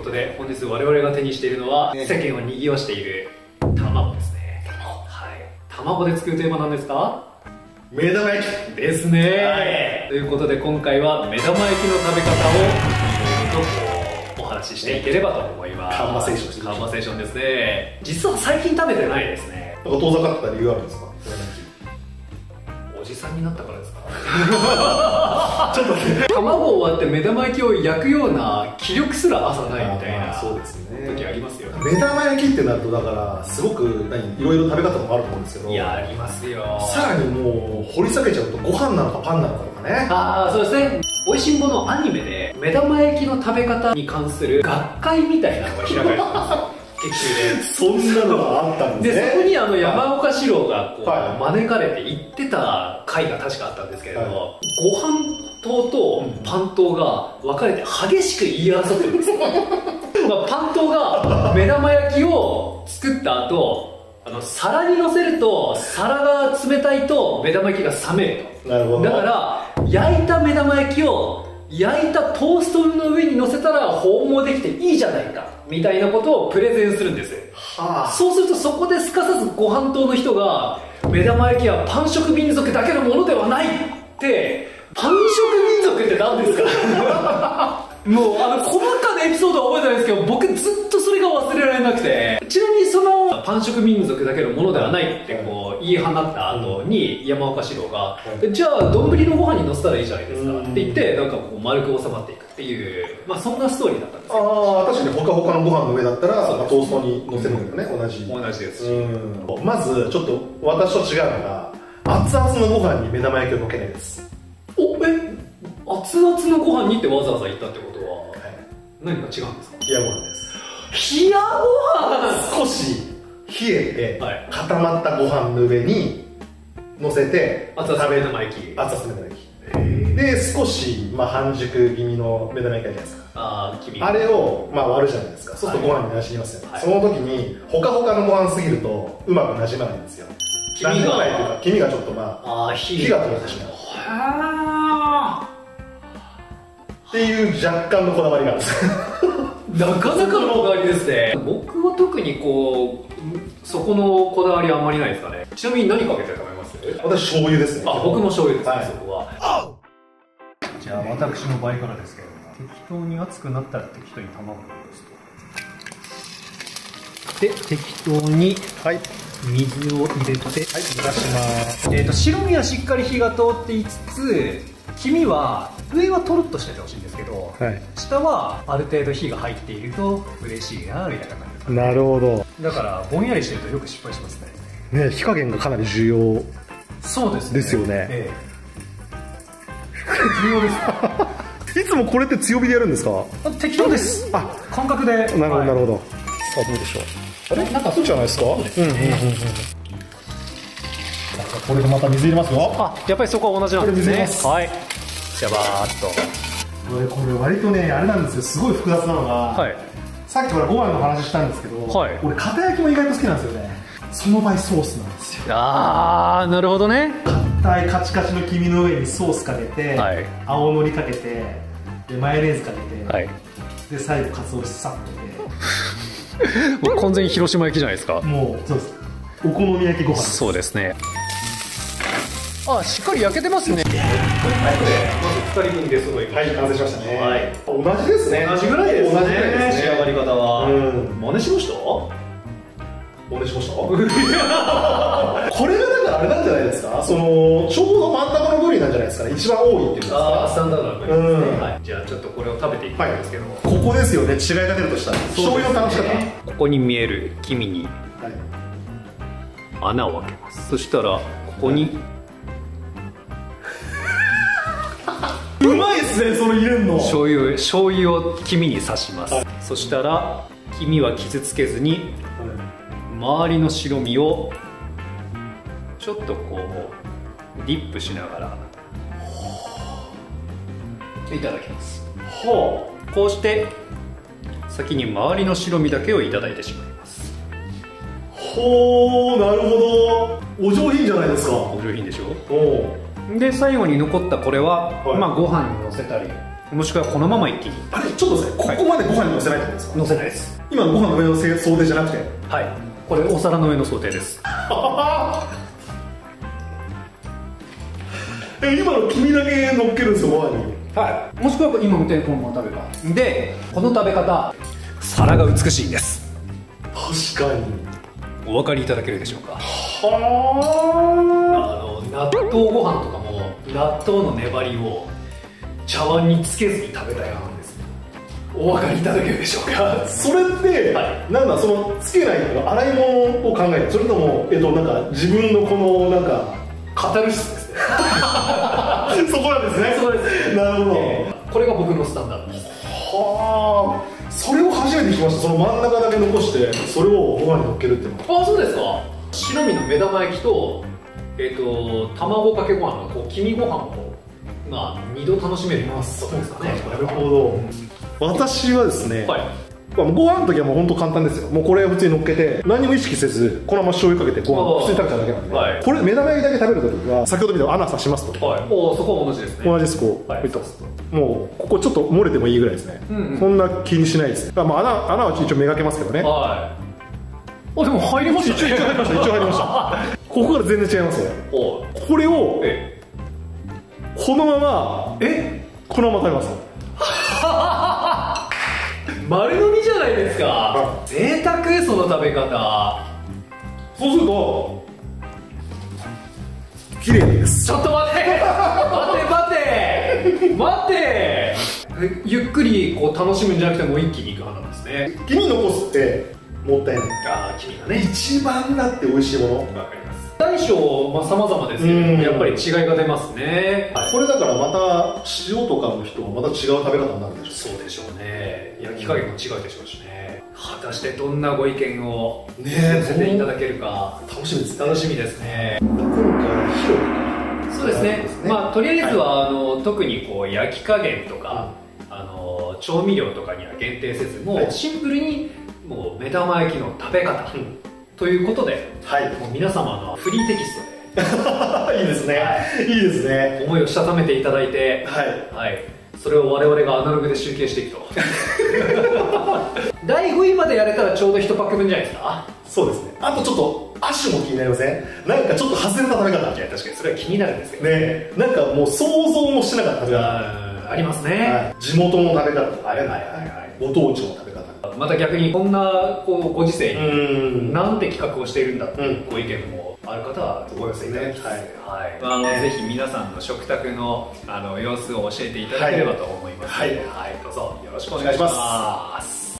ことで本日我々が手にしているのは世間を賑わしている卵ですね。はい、卵で作るといえば何ですか？ 目玉焼きですね、はい、ということで今回は目玉焼きの食べ方をいろいろとお話ししていければと思います。 カンバセーションしてカンバセーションですね。実は最近食べてないですね。 なんか遠ざかった理由あるんですか？ おじさんになったからですか？ちょっとね、卵を割って目玉焼きを焼くような気力すら朝ないみたいなそうですね時ありますよね。 目玉焼きってなるとだからすごくいろいろ食べ方もあると思うんですけど、 いやありますよ。 さらにもう掘り下げちゃうとご飯なのかパンなのかとかね。 ああそうですね。おいしんぼのアニメで目玉焼きの食べ方に関する学会みたいなのが開かれてますよ。劇中でそんなのがあったんですね。 でそこに山岡四郎がこう、 はい、 招かれて行ってた回が確かあったんですけれども、 はい、 ご飯党とパン党が分かれて激しく言い争ってるんですよ。パン党が目玉焼きを作った後皿にのせると皿が冷たいと目玉焼きが冷めると。 なるほど。だから焼いた目玉焼きを焼いたトーストの上に乗せたら保温もできていいじゃないかみたいなことをプレゼンするんです。はあ、そうするとそこですかさずご飯党の人が目玉焼きはパン食民族だけのものではないって。パン食民族って何ですか？もう細かなエピソードは覚えてないですけど、僕ずっとそれが忘れられなくて。ちなみにそのパン食民族だけのものではないってこう言い放った後に山岡四郎が、じゃあ丼のご飯にのせたらいいじゃないですかって言ってなんかこう丸く収まっていくっていう、そんなストーリーだったんですよ。 ああ確かにほかほかのご飯の上だったらトーストにのせるんだよね。同じですし、 まずちょっと私と違うのが熱々のご飯に目玉焼きをのけないです。 熱々のご飯にってわざわざ言ったってことは、はい、何が違うんですか？ 冷やご飯です。 冷やご飯。 少し冷えて、はい、固まったご飯の上に乗せて熱々目玉焼き。 熱々目玉焼きで少し、半熟気味の目玉焼きあるじゃないですか。あれを、割るじゃないですか。そうするとご飯になじみますよね、はい、その時にほかほかのご飯すぎるとうまくなじまないんですよ。なじまないというか黄身がちょっと火が通ってしまうっていう若干のこだわりがあるんですなかなかのこだわりですね。僕は特にこうそこのこだわりはあんまりないですかね。ちなみに何かけて食べます？ 私醤油ですね。 僕も醤油ですね、 はい、 そこは。じゃあ私の場合からですけども、適当に熱くなったら適当に卵を入れますと。で適当に水を入れて、はい、蒸らします。白身はしっかり火が通っていつつ、黄身は上はとろっとしててほしいんですけど、はい、下はある程度火が入っていると嬉しいなみたいな感じ。 なるほど。 だからぼんやりしてるとよく失敗しますね。 火加減がかなり重要。 そうですね。 ですよね。 重要ですいつもこれって強火でやるんですか？ 適当です。感覚で。 なるほどなるほど。さあどうでしょう。あれなんかそうじゃないですか？これでまた水入れますよ。 やっぱりそこは同じなんですね。はい。じゃあバーッと。 これ割とねあれなんですよ。すごい複雑なのが、はい、さっきからご飯の話したんですけど、はい、俺片焼きも意外と好きなんですよね。その場合ソースなんですよ。 なるほどね。 硬いカチカチの黄身の上にソースかけて、はい、青のりかけて、でマヨネーズかけて、はい、で最後かつお節さっともう完全に広島焼きじゃないですか。 もうそうです。お好み焼きご飯です。 そうですね。しっかり焼けてますね。まず2人分で揃いました。 はい、完成しましたね。 はい、 同じですね。 同じぐらいですね。仕上がり方は。真似しました？ 真似しましたこれがだからあれなんじゃないですか？ちょうど真ん中の部類なんじゃないですかね。一番多いっていうんですか。 スタンダードな部類ですね。はい。じゃあちょっとこれを食べていくんですけど、 ここですよね。違いが出るとしたら醤油の楽し方。 ここに見える黄身に穴を開けます。そしたらここにうまいっすね、その入れんの。 醤油を黄身に刺します。そしたら黄身は傷つけずに周りの白身をちょっとこうディップしながらいただきます。こうして先に周りの白身だけをいただいてしまいます。 ほー、なるほど。お上品じゃないですか。 お上品でしょ。で最後に残ったこれは、ご飯にのせたりもしくはこのまま一気に。 あれちょっとですね、ここまでご飯にのせないってことですか？ のせないです。 今のご飯の上の想定じゃなくて。 はい、これお皿の上の想定です。 今の黄身だけ乗っけるんですよ、ご飯に。 はい、もしくは今みたいにこのまま食べるかで、この食べ方、皿が美しいんです。 確かに。 お分かりいただけるでしょうか。 は納豆ご飯とかも納豆の粘りを茶碗につけずに食べたようなんです。お分かりいただけるでしょうか。 それって、はい、なんだ、そのつけないとか洗い物を考える、それともなんか自分のこのなんかカタルシスですね。 そこなんですね。 そうです。 なるほど。 これが僕のスタンダードです。 はあ。それを初めて聞きました。その真ん中だけ残してそれをご飯に乗っけるっていうのは。 ああ、そうですか。白身の目玉焼きと卵かけご飯の黄身ご飯を2度楽しめるようなそうですかね。 なるほど。私はですね、はい、ご飯の時はもう本当簡単ですよ。もうこれ普通に乗っけて何も意識せず、このまま醤油かけてご飯普通に食べちゃうだけなんで、はい、これ目玉焼きだけ食べる時は先ほど見た穴刺しますと、はい、 おそこは同じですね。 同じです。こう、はい、もうここちょっと漏れてもいいぐらいですね、そんな気にしないです。穴は一応めがけますけどね。はい、でも入りましたね。一応入りました。ここから全然違いますよ。これをこのままこのまま食べます。 丸飲みじゃないですか。贅沢、その食べ方。 そうすると綺麗です。 ちょっと待って待ってゆっくり楽しむんじゃなくてもう一気にいく派なんですね。 黄身残すってもったいない。 黄身がね、 一番だって美味しいもの。わかります。 大小様々ですけど、やっぱり違いが出ますね。 これだからまた塩とかの人はまた違う食べ方になるんでしょう。 そうでしょうね。焼き加減も違うでしょうしね。果たしてどんなご意見を寄せていただけるか楽しみですね。 楽しみですね。 今回はそうですね。とりあえずは特に焼き加減とか調味料とかには限定せず、もうシンプルにもう目玉焼きの食べ方ということで、もう皆様のフリーテキストでいいですね、いいですね。 思いをしたためていただいて、それを我々がアナログで集計していくと。第5位までやれたらちょうど1パック分じゃないですか。 そうですね。あとちょっとアッシュも気になりません？なんかちょっと外れた食べ方。 確かにそれは気になるんですけどね。なんかもう想像もしてなかった食べ方ありますね。 地元の食べ方とか、ご当地の食べ方。 また逆にこんなご時世になんて企画をしているんだっていうご意見もある方はお寄せいただきたい。ぜひ皆さんの食卓の様子を教えていただければと思います。どうぞよろしくお願いします。